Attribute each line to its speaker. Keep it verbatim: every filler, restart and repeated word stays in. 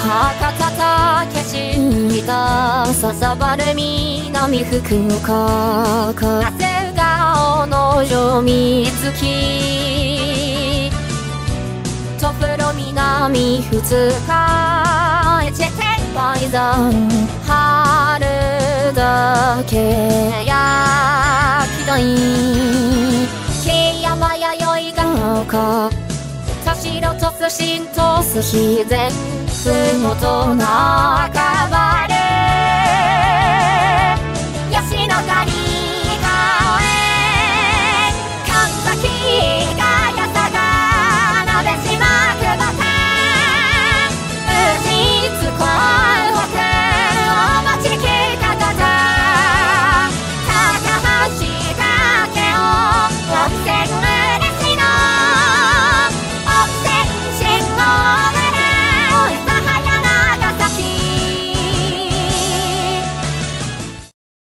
Speaker 1: 博多たけした笹原南福岡風顔の上水木とふろ南二日えちて梅山春だけやきだい木山やよいが丘田代とすしんとす自然ふもとなかばれ